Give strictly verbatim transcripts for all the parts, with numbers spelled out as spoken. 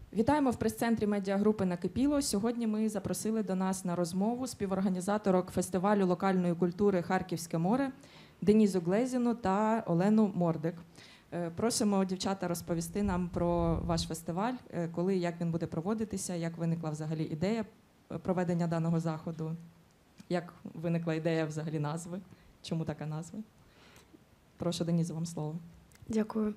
Вітаємо в прес-центрі медіагрупи «Накипіло». Сьогодні ми запросили до нас на розмову співорганізаторок фестивалю локальної культури «Харківське море» Денізу Глезіну та Олену Мордик. Просимо, дівчата, розповісти нам про ваш фестиваль, коли, як він буде проводитися, як виникла взагалі ідея проведення даного заходу, як виникла ідея взагалі назви, чому така назва. Прошу, Денізу, вам слово. Дякую.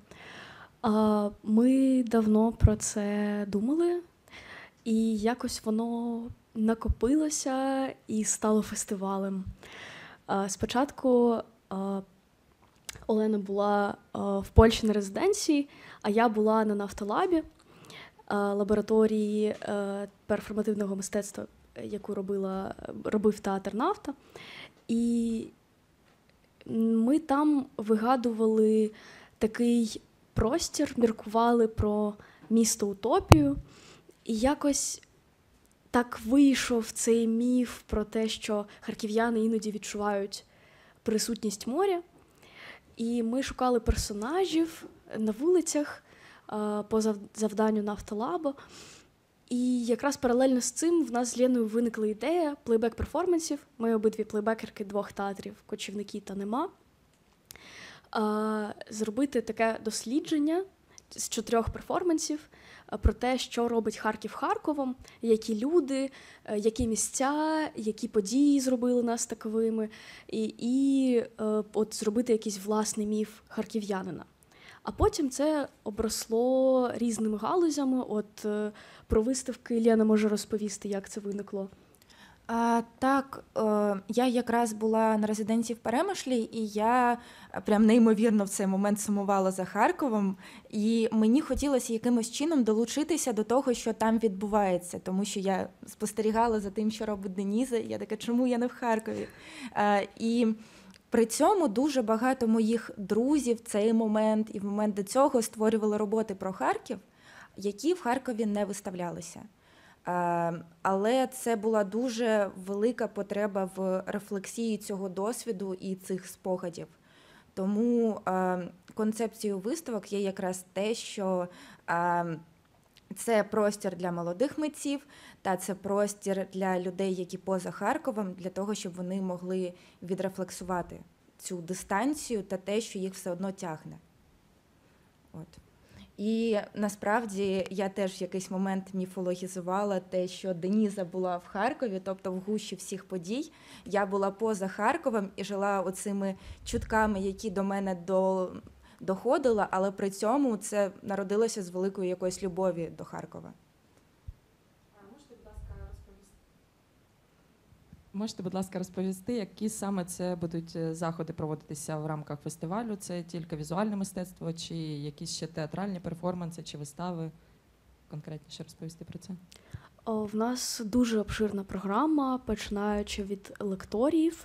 Ми давно про це думали, і якось воно накопилося і стало фестивалем. Спочатку Олена була в Польщі на резиденції, а я була на Нафтолабі, лабораторії перформативного мистецтва, яку робила, робив театр «Нафта». І ми там вигадували такий простір, міркували про місто-утопію, і якось так вийшов цей міф про те, що харків'яни іноді відчувають присутність моря. І ми шукали персонажів на вулицях по завданню Нафтолабу. І якраз паралельно з цим в нас з Леною виникла ідея плейбек-перформансів. Ми обидві плейбекерки двох театрів «Кочівники» та «Нема». Зробити таке дослідження з чотирьох перформансів про те, що робить Харків Харковом, які люди, які місця, які події зробили нас таковими, і, і от зробити якийсь власний міф харків'янина. А потім це обросло різними галузями. От про виставки Лена може розповісти, як це виникло. А, так, е, я якраз була на резиденції в Перемишлі, і я прям неймовірно в цей момент сумувала за Харковом, і мені хотілося якимось чином долучитися до того, що там відбувається, тому що я спостерігала за тим, що робить Деніза, і я така, чому я не в Харкові? Е, і при цьому дуже багато моїх друзів в цей момент і в момент до цього створювали роботи про Харків, які в Харкові не виставлялися. Але це була дуже велика потреба в рефлексії цього досвіду і цих спогадів. Тому концепцією виставок є якраз те, що це простір для молодих митців, та це простір для людей, які поза Харковом, для того, щоб вони могли відрефлексувати цю дистанцію та те, що їх все одно тягне. От. І насправді я теж в якийсь момент міфологізувала те, що Деніза була в Харкові, тобто в гущі всіх подій. Я була поза Харковом і жила оцими чутками, які до мене до... доходили, але при цьому це народилося з великої якоїсь любові до Харкова. Можете, будь ласка, розповісти? Можете, будь ласка, розповісти, які саме це будуть заходи проводитися в рамках фестивалю? Це тільки візуальне мистецтво, чи якісь ще театральні перформанси, чи вистави? Конкретніше розповісти про це. О, в нас дуже обширна програма, починаючи від лекторіїв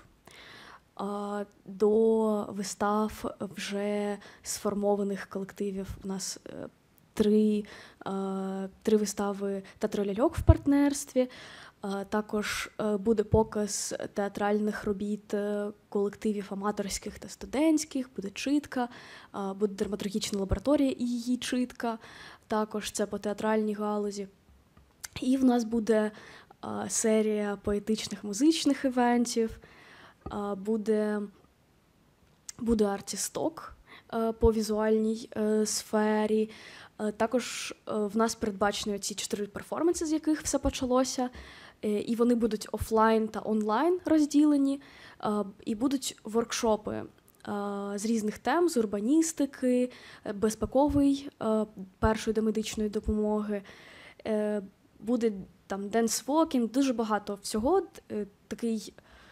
до вистав вже сформованих колективів. У нас три, три вистави «Театр ляльок» в партнерстві. Також буде показ театральних робіт колективів аматорських та студентських, буде читка, буде драматургічна лабораторія і її читка, також це по театральній галузі. І в нас буде серія поетичних музичних івентів, буде, буде артісток по візуальній сфері. Також в нас передбачені ці чотири перформанси, з яких все почалося, і вони будуть офлайн та онлайн розділені, і будуть воркшопи з різних тем, з урбаністики, безпекової, першої домедичної допомоги, буде там денс-вокінг, дуже багато всього, такий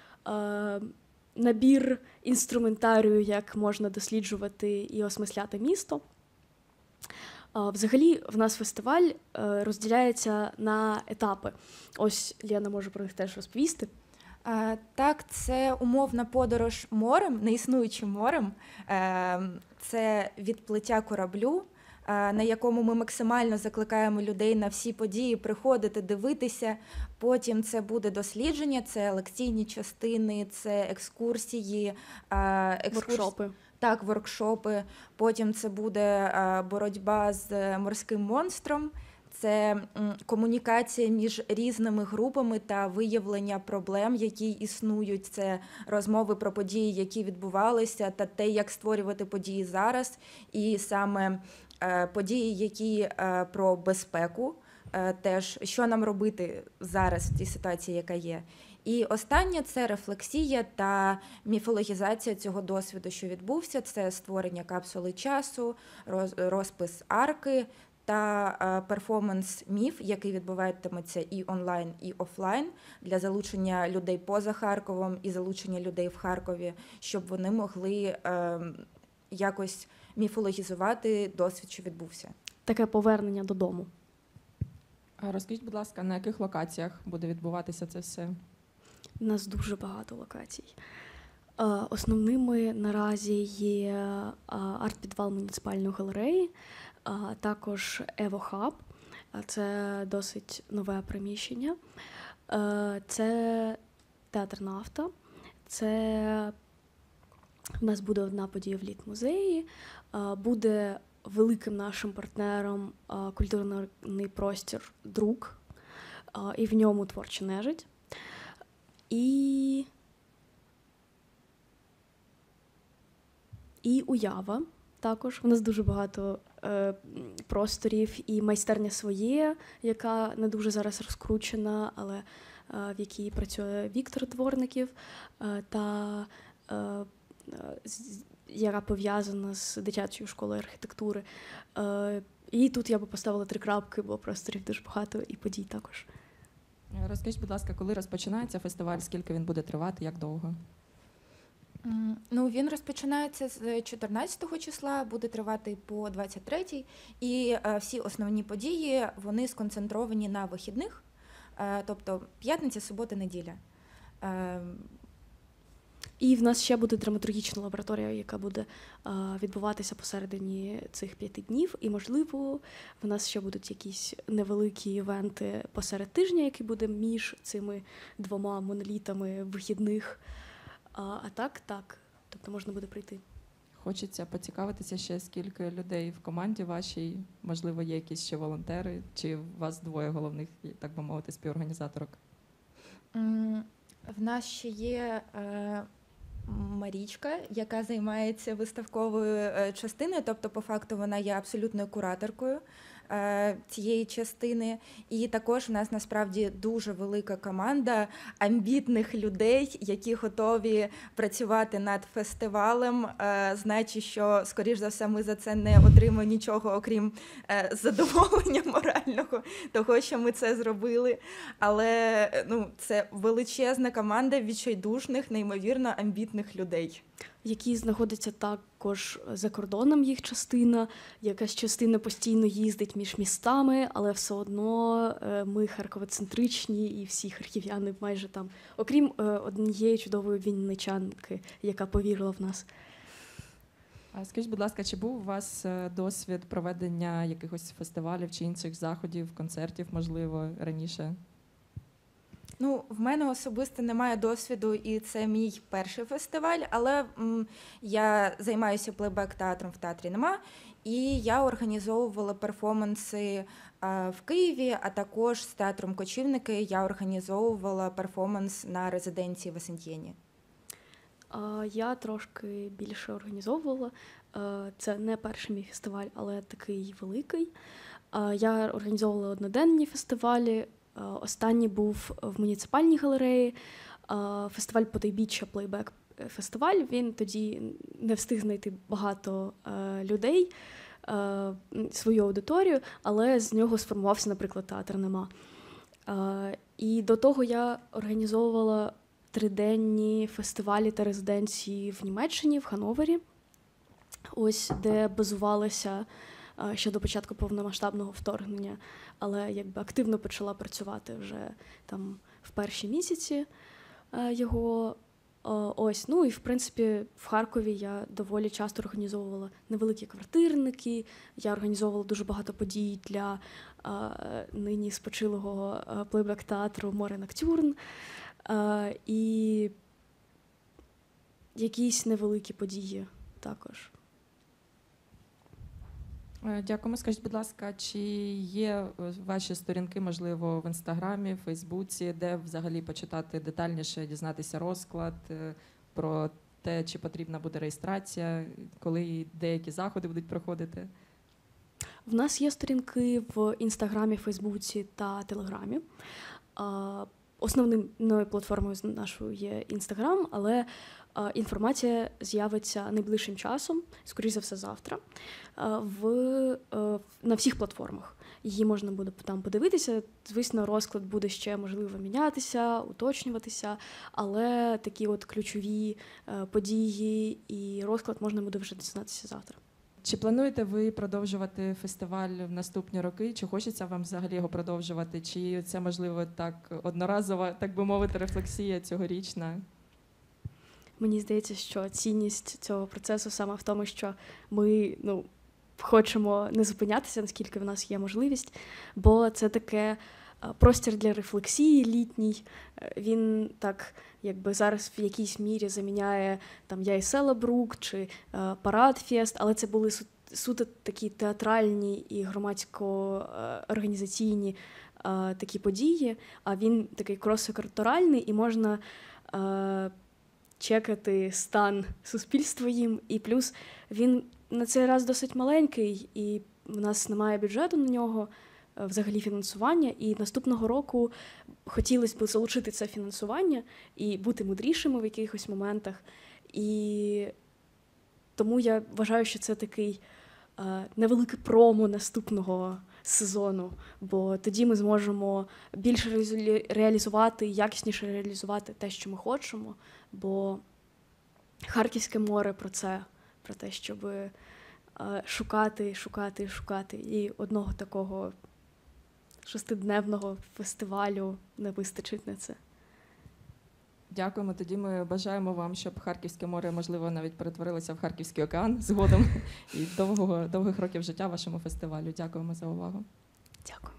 набір інструментарію, як можна досліджувати і осмисляти місто. Взагалі, в нас фестиваль розділяється на етапи. Ось Лена може про них теж розповісти. А, так, це умовна подорож морем, неіснуючим морем. Це відплиття кораблю, на якому ми максимально закликаємо людей на всі події приходити, дивитися. Потім це буде дослідження, це лекційні частини, це екскурсії, екскурс... воркшопи. Так, воркшопи. Потім це буде боротьба з морським монстром, це м, комунікація між різними групами та виявлення проблем, які існують. Це розмови про події, які відбувалися, та те, як створювати події зараз. І саме е, події, які е, про безпеку, е, теж що нам робити зараз в тій ситуації, яка є. І останнє – це рефлексія та міфологізація цього досвіду, що відбувся. Це створення капсули часу, роз- розпис арки та е, перформанс-міф, який відбуватиметься і онлайн, і офлайн, для залучення людей поза Харковом і залучення людей в Харкові, щоб вони могли е, якось міфологізувати досвід, що відбувся. Таке повернення додому. А розкажіть, будь ласка, на яких локаціях буде відбуватися це все? У нас дуже багато локацій. Е, Основними наразі є е, арт-підвал муніципальної галереї, а також Evo Hub. А Це досить нове приміщення. Е, Це театр «Нафта». Це у нас буде одна подія в літ-музеї. Е, Буде великим нашим партнером е, культурний простір «Друк», е, і в ньому творча нежить. І... і уява також. У нас дуже багато е, просторів і майстерня своє, яка не дуже зараз розкручена, але е, в якій працює Віктор Дворників, е, та е, е, з- яка пов'язана з дитячою школою архітектури. Е, і тут я би поставила три крапки, бо просторів дуже багато і подій також. Розкажіть, будь ласка, коли розпочинається фестиваль, скільки він буде тривати, як довго? М, Ну, він розпочинається з чотирнадцятого числа, буде тривати по двадцять третій, і е, всі основні події, вони сконцентровані на вихідних, е, тобто п'ятниця, субота, неділя. Е, І в нас ще буде драматургічна лабораторія, яка буде а, відбуватися посередині цих п'яти днів. І, можливо, в нас ще будуть якісь невеликі івенти посеред тижня, який буде між цими двома монолітами вихідних. А, а так, так. Тобто можна буде прийти. Хочеться поцікавитися ще, скільки людей в команді вашій, можливо, є якісь ще волонтери, чи у вас двоє головних, так би мовити, співорганізаторок? м, В нас ще є е, Марічка, яка займається виставковою е, частиною, тобто, по факту, вона є абсолютною кураторкою е, цієї частини. І також в нас насправді дуже велика команда амбітних людей, які готові працювати над фестивалем. Е, Значить, що, скоріш за все, ми за це не отримаємо нічого, окрім е, задоволення морального того, що ми це зробили. Але е, ну, це величезна команда відчайдушних, неймовірно амбітних людей. Які знаходяться також за кордоном, їх частина. Якась частина постійно їздить між містами, але все одно е, ми харковоцентричні і всі харків'яни майже там. Окрім е, однієї чудової вінничанки, яка повірила в нас. А скажіть, будь ласка, чи був у вас е, досвід проведення якихось фестивалів чи інших заходів, концертів, можливо, раніше? Ну, в мене особисто немає досвіду, і це мій перший фестиваль, але м, я займаюся плейбек-театром в театрі «Нема», і я організовувала перформанси а, в Києві, а також з театром «Кочівники» я організовувала перформанс на резиденції в Асентьєні. А, Я трошки більше організовувала. Е, Це не перший мій фестиваль, але такий великий. А, Я організовувала одноденні фестивалі. Е, Останній був в муніципальній галереї. Е, Фестиваль «Потойбіччя» плейбек фестиваль. Він тоді не встиг знайти багато е, людей, е, свою аудиторію, але з нього сформувався, наприклад, театр «Нема». Е, І до того я організовувала триденні фестивалі та резиденції в Німеччині, в Хановері, ось де базувалася е, ще до початку повномасштабного вторгнення, але якби активно почала працювати вже там в перші місяці е, його. Е, Ось, ну і в принципі в Харкові я доволі часто організовувала невеликі квартирники, я організовувала дуже багато подій для е, нині спочилого е, плейбек-театру «Море Ноктюрн», е, і якісь невеликі події також. Е, Дякуємо. Скажіть, будь ласка, чи є е, ваші сторінки, можливо, в Інстаграмі, Фейсбуці, де взагалі почитати детальніше, дізнатися розклад е, про те, чи потрібна буде реєстрація, коли деякі заходи будуть проходити? В нас є сторінки в Інстаграмі, Фейсбуці та Телеграмі. А, Основною платформою нашою є Інстаграм, але а, інформація з'явиться найближчим часом, скоріш за все завтра, а, в, а, на всіх платформах. Її можна буде там подивитися. Звісно, розклад буде ще, можливо, мінятися, уточнюватися, але такі от ключові а, події і розклад можна буде вже дізнатися завтра. Чи плануєте ви продовжувати фестиваль в наступні роки? Чи хочеться вам взагалі його продовжувати? Чи це, можливо, так одноразова, так би мовити, рефлексія цьогорічна? Мені здається, що цінність цього процесу саме в тому, що ми ну, хочемо не зупинятися, наскільки в нас є можливість, бо це таке е, простір для рефлексії літній. Е, Він так, якби зараз в якійсь мірі заміняє там Я і Селебрук чи е, Парадфест, але це були су- суто такі театральні і громадсько-організаційні е, такі події, а він такий крос-секторальний і можна е, чекати стан суспільства їм, і плюс він на цей раз досить маленький, і в нас немає бюджету на нього, е, взагалі фінансування, і наступного року хотілося б залучити це фінансування і бути мудрішими в якихось моментах. І тому я вважаю, що це такий е, невелике промо наступного сезону, бо тоді ми зможемо більше реалізу- реалізувати, якісніше реалізувати те, що ми хочемо, бо Харківське море про це, про те, щоб е, шукати, шукати, шукати. І одного такого шестидневного фестивалю не вистачить на це. Дякуємо. Тоді ми бажаємо вам, щоб Харківське море, можливо, навіть перетворилося в Харківський океан згодом і довгого, довгих років життя вашому фестивалю. Дякуємо за увагу. Дякую.